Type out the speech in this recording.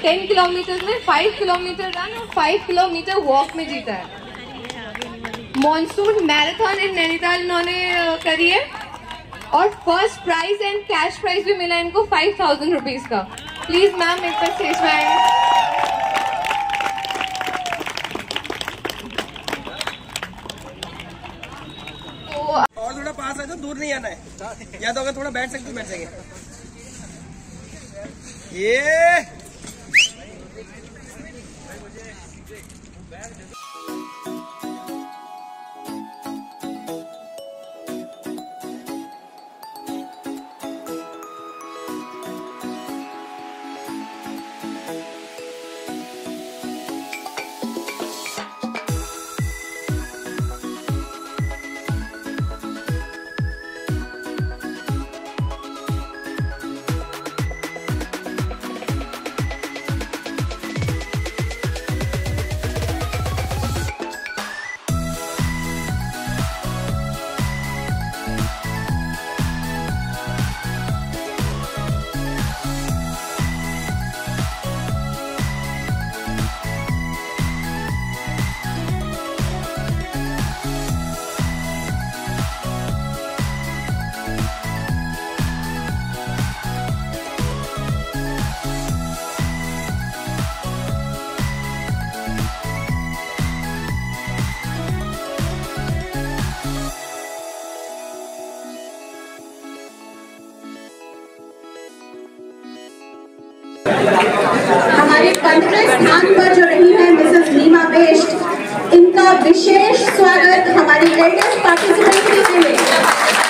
10 kilometre में 5 kilometre run और 5 kilometre walk में जीता है। मॉनसून मैराथन इन नैनीताल इन्होंने करी है और first prize and cash prize भी मिला इनको 5000 रुपीज का। प्लीज मैम एक बार स्टेज पे आएंगे। और थोड़ा पास है तो दूर नहीं आना है, या तो अगर थोड़ा बैठ सकते बैठ सके। ये हमारे 15वें स्थान पर जो रही है मिसेस नीमा बिष्ट, इनका विशेष स्वागत हमारी लेटेस्ट पार्टिसिपेंट के लिए।